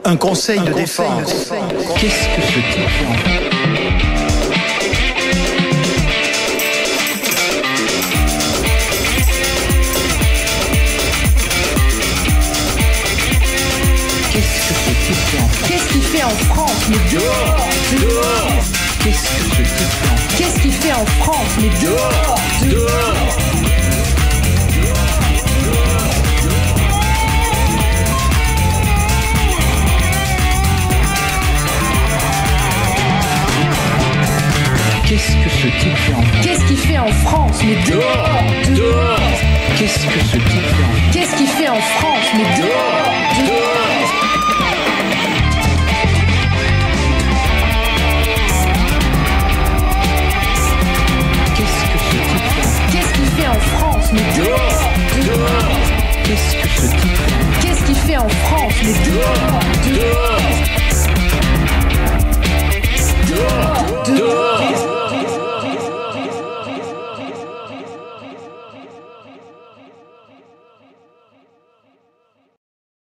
Un conseil de défense. Qu'est-ce que ce type fait en... Qu'est-ce qu'il fait en France? Mais dehors! Dehors! Qu'est-ce que ce type fait en... Qu'est-ce qu'il fait en France? Mais dehors! Dehors! Qu'est-ce que ce type fait en... Qu'est-ce qu'il fait en France? Mais dehors!